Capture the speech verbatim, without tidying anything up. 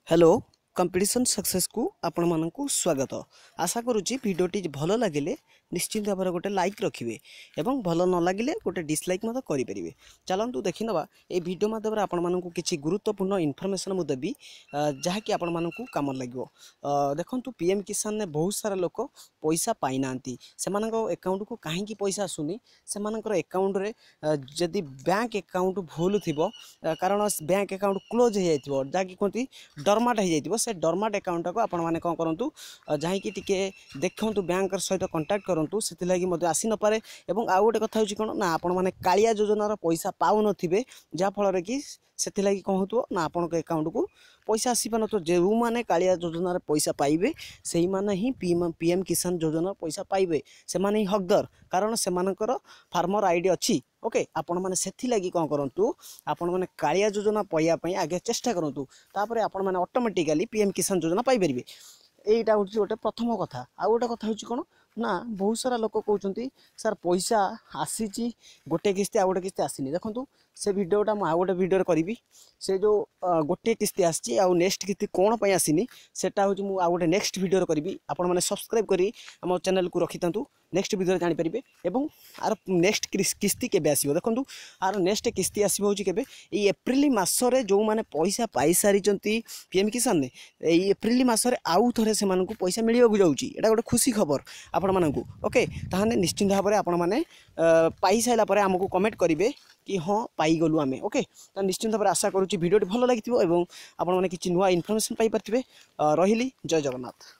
Hello competition success को आपण मानकु स्वागत। आशा करुच्ची भिडटी भल लगे निश्चिंत भाव गोटे लाइक रखिए एवं भल न लगे गोटे डिसलाइक करेंगे। चलतु देखी ना ये भिडियो मध्यम आपण मानक किसी गुरुत्वपूर्ण इनफर्मेशन मुझे देवी जहाँकि आपण मानक कम लगे। देखु पीएम किसान ने बहुत सारा लोक पैसा पाई ना से अकाउंट को कहीं पैसा आसुनी से अकाउंट रे जदि बैंक अकाउंट भूल थी कारण बैंक अकाउंट क्लोज हो जाइए जहाँकि कहती डरमाट हो जाइए से डरमाट अकाउंट को आपण मैंने कौन करूँ जहाँकि टी देखूँ बैंक सहित कंटाक्ट करूँ से आसी नपे। और आउ गोटे कथा कौन ना आपण मैंने कालिया योजनार पैसा पाऊन जहाँफल कि से कौन हो ना आपण अकाउंट को पैसा आसी पान तो जो मैंने कालिया योजनार पैसा पाइबे से ही माने ही पीएम किसान योजनार पैसा पाइबे से माने ही हकदार कारण से फार्मर आईडी अच्छी। ओके आपण मैंने से लगी कौन करूँ आपण मैंने कालिया योजना पाइबापी आगे चेष्टा करूँ तापर आपण मैंने ऑटोमेटिकली पीएम किसान योजना पाइपर। यहीटा हूँ गोटे प्रथम कथा। आउ गोटे कथा हूँ कौन ना बहुत सारा लोक कहते सर पैसा आसी गोटे किस्ती आउ गोटे किस्ती आसनी। देखो से भिडटा मुझे आउ गोटे भिडियो करी से जो गोटे किस्ती आसी आउ नेक्स्ट किस्ती कौन पर आसनी सेटा हूँ मुझे आउ गोटे नेक्स्ट भिडियो करी आपण मैंने सब्सक्राइब करी आम चैनल को रखी था नेक्स्ट भिडियो जानीपारे। और आर नेक्स्ट किस्ती के आसो देखो आर नेक्स्ट किस्ती आसो के एप्रिल मसरे जो मैंने पैसा पाई सारी पीएम किसान ने एप्रिल मसरे आउ थे से पैसा मिलवा जाऊँगी एटा गोटे खुशी खबर आपण मानकु। ओके ताहने निश्चिंत भाव में आपण मैंने पाई सारा आमको कमेंट करेंगे कि हाँ पाई गलु आमे। ओके तो निश्चिंत भाव आशा करुच्ची भिडियो भल लगी आपण मैंने किसी नुआ इनफर्मेशन पाई पारे। रही जय जगन्नाथ।